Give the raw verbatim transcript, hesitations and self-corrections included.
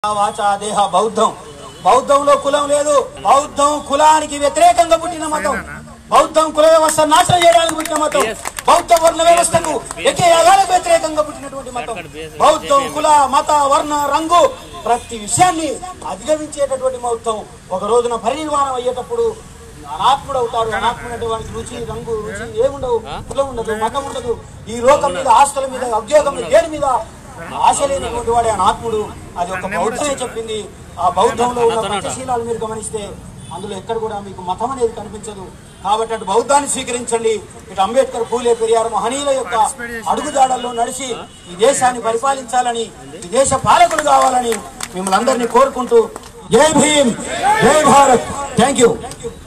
వాచా దేహ బౌద్ధం బౌద్ధంలో కులం లేదు. బౌద్ధం కులానికి వ్యతిరేకంగా పుట్టిన మతం. బౌద్ధం కుల వ్యవస్థ నాశనం చేయడానికి పుట్టిన మతం. బౌద్ధ వర్ణ వ్యవస్థకు ఎకే యాగాలకు వ్యతిరేకంగా పుట్టినటువంటి మతం. బౌద్ధం కుల మత వర్ణ రంగు ప్రతి విషయాన్ని అధిగమించేటటువంటి మతం. ఒక రోజున పరినిర్వాణం అయ్యేటప్పుడు అనాత్ముడు అవుతాడు. అనాత్ముడైనటువంటి రుచి రంగు రుచి ఏముండవు, కులం ఉండదు, మతం ఉండదు. ఈ లోకం మీద, ఆస్తుల మీద, ఉద్యోగం మీద, దేని మీద ఆశ లేనటువంటి వాడే అనాత్ముడు. అది ఒక బౌద్ధమే చెప్పింది. ఆ బౌద్ధంలో ఉన్న పంచశీలాలు మీరు గమనిస్తే అందులో ఎక్కడ కూడా మీకు మతం అనేది కనిపించదు. కాబట్టి అటు బౌద్ధాన్ని స్వీకరించండి, ఇటు అంబేద్కర్, పూలే, పెరియార్ మహనీయుల యొక్క అడుగుజాడల్లో నడిచి ఈ దేశాన్ని పరిపాలించాలని, ఈ దేశ పాలకులు కావాలని మిమ్మల్ని అందరినీ కోరుకుంటూ జై భీమ్, జై భారత్. Thank you.